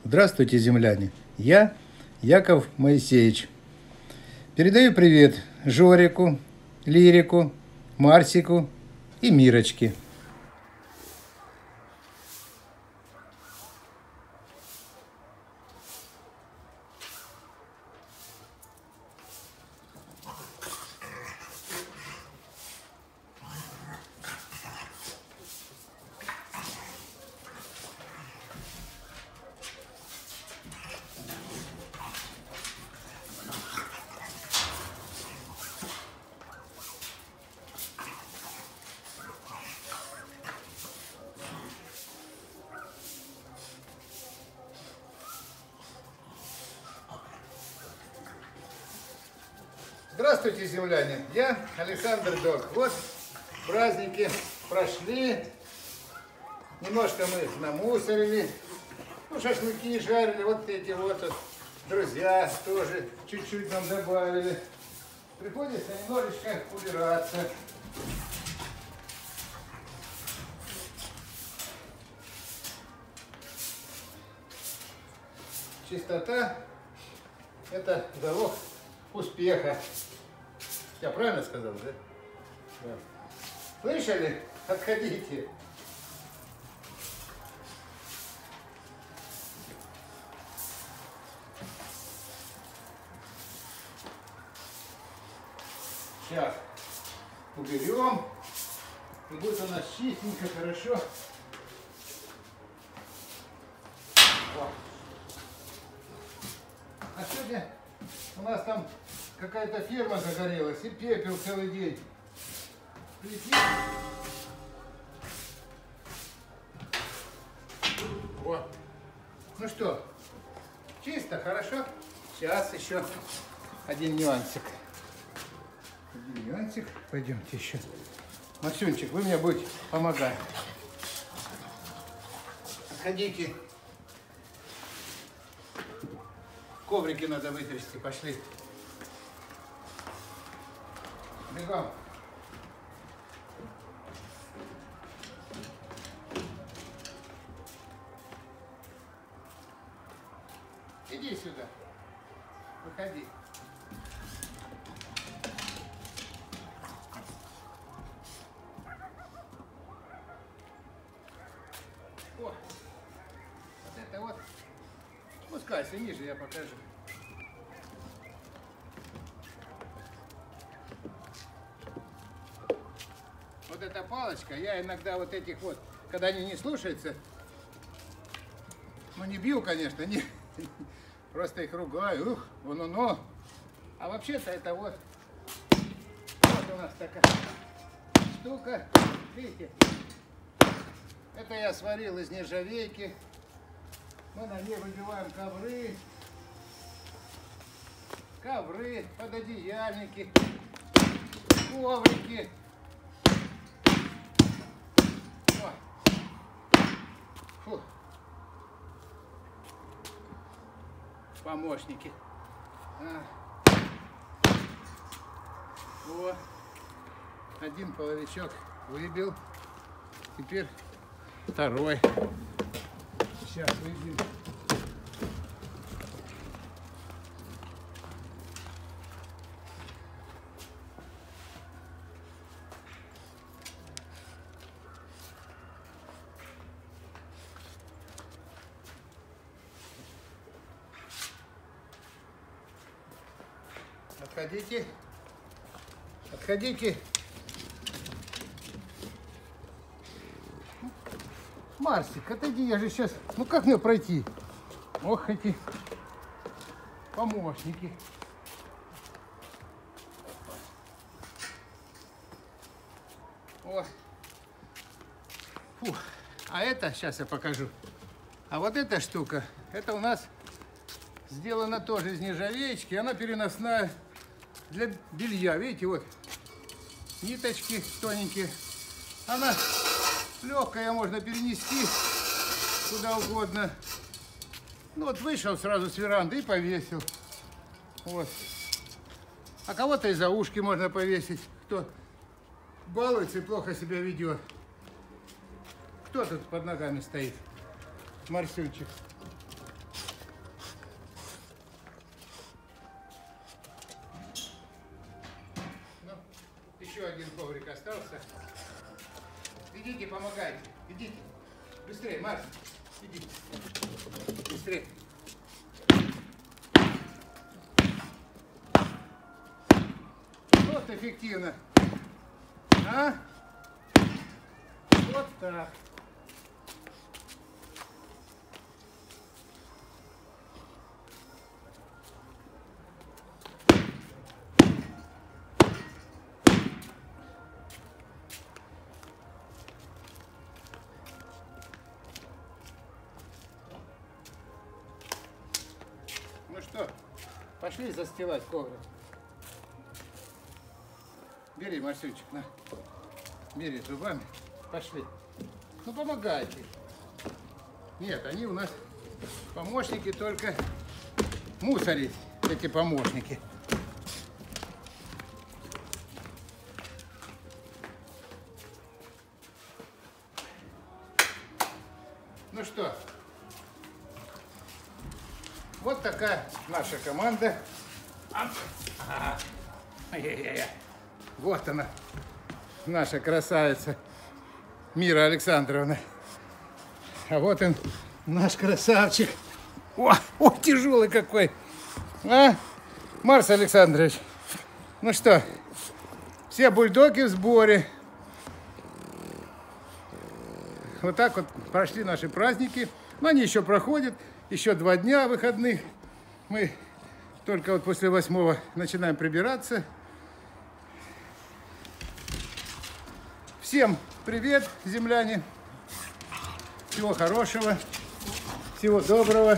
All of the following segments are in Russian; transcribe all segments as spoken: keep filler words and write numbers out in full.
Здравствуйте, земляне! Я Яков Моисеевич. Передаю привет Жорику, Лирику, Марсику и Мирочке. Здравствуйте, земляне! Я Александр Док. Вот праздники прошли, немножко мы их намусорили, ну, шашлыки жарили, вот эти вот друзья тоже чуть-чуть нам добавили. Приходится немножечко убираться. Чистота – это залог успеха. Я правильно сказал, да? Да. Слышали? Отходите. Сейчас уберем. И будет у нас чистенько, хорошо. О. А сегодня у нас там какая-то ферма загорелась, и пепел целый день. Летит. Вот. Ну что, чисто, хорошо? Сейчас еще один нюансик. Один нюансик. Пойдемте еще. Максюнчик, вы мне будете помогать. Отходите. Коврики надо вытрясти, пошли. Бегом. Иди сюда. Выходи. О, вот это вот. Спускайся ниже, я покажу. Вот эта палочка, я иногда вот этих вот, когда они не слушаются, ну не бью, конечно, не, просто их ругаю, ух, вон оно. А вообще-то это вот, вот у нас такая штука, видите, это я сварил из нержавейки, мы на ней выбиваем ковры, ковры, пододеяльники, коврики. Фу. Помощники. А. О, один половичок выбил. Теперь второй. Сейчас выбьем. Отходите. Отходите. Марсик, отойди, я же сейчас... Ну как мне пройти? Ох, эти помощники. О. Фу. А это, сейчас я покажу. А вот эта штука, это у нас сделана тоже из нержавеечки. Она переносная для белья. Видите, вот ниточки тоненькие. Она легкая, можно перенести куда угодно. Ну вот вышел сразу с веранды и повесил. Вот. А кого-то и за ушки можно повесить, кто балуется и плохо себя ведет. Кто тут под ногами стоит? Марсюнчик. Быстрее, Макс. Иди. Быстрее. Вот эффективно. А? Вот так. Ну что, пошли застилать коврик. Бери, Марсючек, на. Бери зубами. Пошли. Ну, помогайте. Нет, они у нас помощники только мусорить, эти помощники. Ну что, вот такая наша команда. Ага. Ай-яй-яй. Вот она, наша красавица Мира Александровна. А вот он, наш красавчик. О, о, тяжелый какой. А, Марс Александрович. Ну что, все бульдоги в сборе. Вот так вот прошли наши праздники. Но они еще проходят. Еще два дня выходных. Мы только вот после восьмого начинаем прибираться. Всем привет, земляне. Всего хорошего. Всего доброго.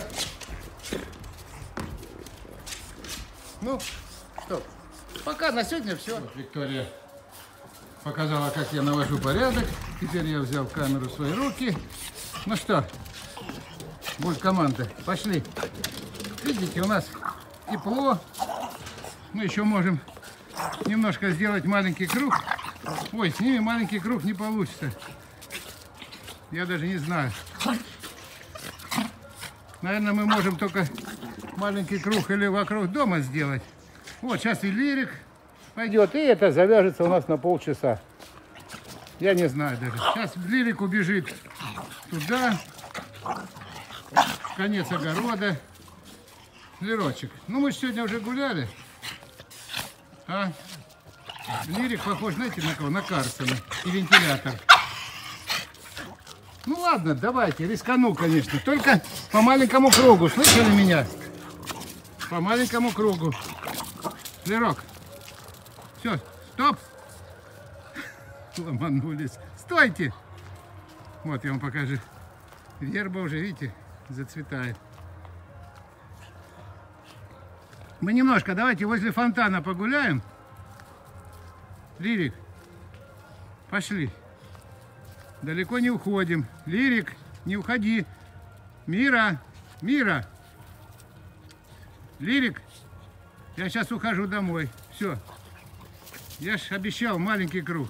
Ну, что, пока на сегодня все. Вот Виктория показала, как я навожу порядок. Теперь я взял камеру в свои руки. Ну что, будет команда. Пошли. Видите, у нас тепло. Мы еще можем немножко сделать маленький круг. Ой, с ними маленький круг не получится. Я даже не знаю. Наверное, мы можем только маленький круг или вокруг дома сделать. Вот, сейчас и Лирик пойдет, и это завяжется у нас на полчаса. Я не знаю даже. Сейчас Лирик убежит туда, в конец огорода. Лирочек, ну мы же сегодня уже гуляли. А? Лирик похож, знаете, на кого? На Карсона и вентилятор. Ну ладно, давайте, рискану, конечно. Только по маленькому кругу, слышали меня? По маленькому кругу. Лирок. Все, стоп. Ломанулись. Стойте. Вот я вам покажу. Верба уже, видите, зацветает. Мы немножко, давайте возле фонтана погуляем. Лирик, пошли. Далеко не уходим. Лирик, не уходи. Мира, Мира. Лирик, я сейчас ухожу домой. Все. Я ж обещал маленький круг.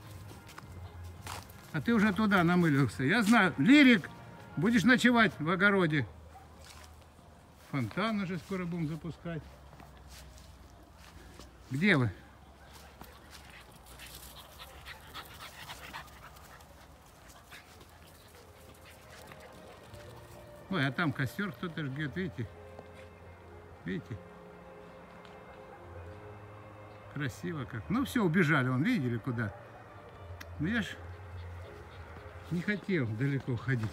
А ты уже туда намылился. Я знаю. Лирик, будешь ночевать в огороде. Фонтан уже скоро будем запускать. Где вы? Ой, а там костер кто-то жгет, видите? Видите? Красиво как. Ну все, убежали, вон, видели куда? Ну я ж не хотел далеко ходить.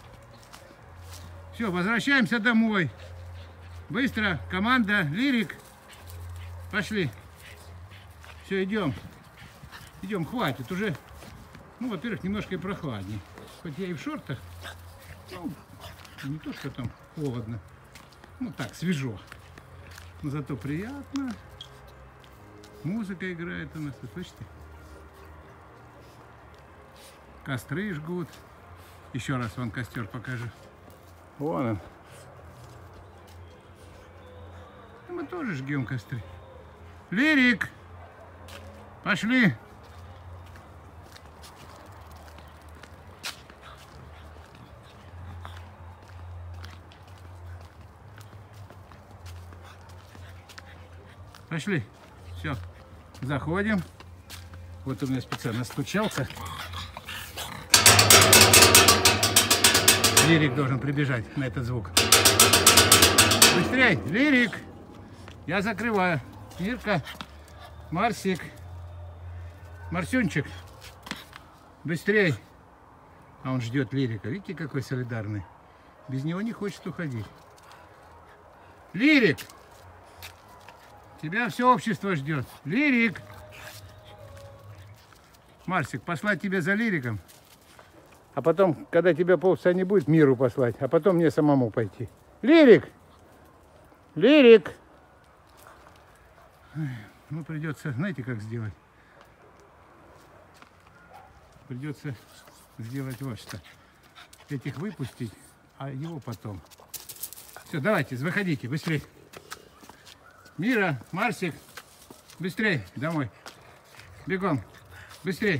Все, возвращаемся домой. Быстро, команда, Лирик. Пошли. Все, идем. Идем, хватит уже. Ну, во-первых, немножко и прохладнее. Хоть я и в шортах. Ну, не то, что там холодно. Ну так, свежо. Но зато приятно. Музыка играет у нас, вы слышите? Костры жгут. Еще раз вам костер покажу. Вон он. И мы тоже жгем костры. Лирик! Пошли! Пошли. Все. Заходим. Вот у меня специально стучался. Лирик должен прибежать на этот звук. Быстрей, Лирик. Я закрываю. Мирка, Марсик, Марсюнчик. Быстрей. А он ждет Лирика. Видите, какой солидарный. Без него не хочет уходить. Лирик. Тебя все общество ждет. Лирик. Марсик, послать тебя за Лириком. А потом, когда тебя полчаса не будет, миру послать. А потом мне самому пойти. Лирик! Лирик! Ну, придется, знаете, как сделать? Придется сделать вот что. Этих выпустить, а его потом. Все, давайте, выходите, быстрее. Мира, Марсик, быстрее домой. Бегом, быстрее.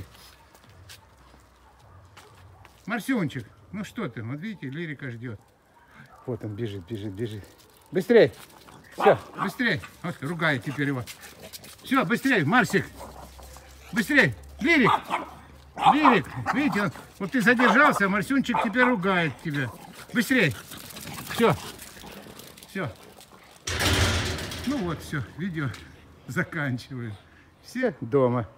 Марсюнчик, ну что ты, вот видите, Лирика ждет. Вот он бежит, бежит, бежит. Быстрее. Все, быстрее. Вот, ругает теперь его. Все, быстрее, Марсик. Быстрее. Лирик. Лирик. Видите, он, вот ты задержался, Марсюнчик теперь ругает тебя. Быстрее. Все. Все. Ну вот, все, видео заканчиваю. Все дома.